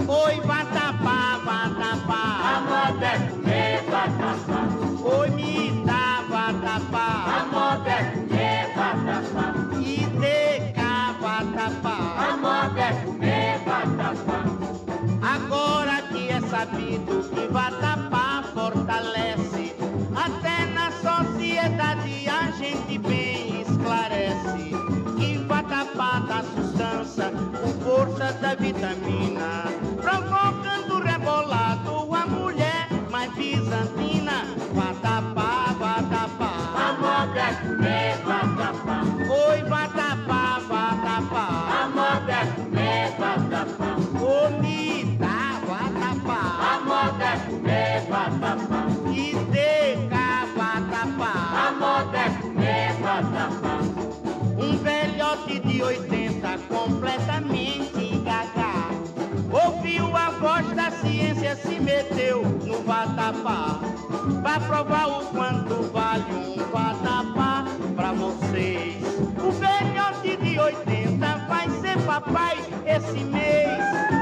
Oi, vatapá, vatapá. A moda é comer vatapá. Oi, me dá vatapá. A moda é comer vatapá. E deca vatapá. A moda é comer vatapá. Agora que é sabido que vatapá fortalece, até na sociedade a gente bem esclarece que vatapá dá sustância com força da vitamina, provocando rebolado a mulher mais bizantina. Vatapá, vatapá. A moda é comer vatapá. Oi, vatapá, vatapá. A moda é comer vatapá. Ô, me dá vatapá. A moda é comer vatapá. E deca vatapá. A moda é comer vatapá. Um velhote de 80 completamente gaga ouviu a voz da ciência, se meteu no vatapá pra provar o quanto vale um vatapá pra vocês. O velhote de 80 vai ser papai esse mês.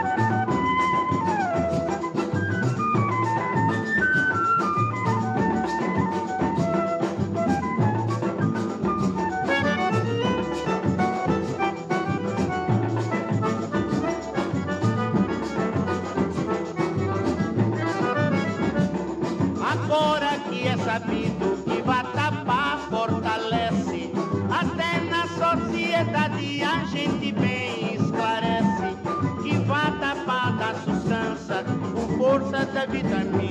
Agora que é sabido que vatapá fortalece, até na sociedade a gente bem esclarece que vatapá dá sustância com força da vitamina.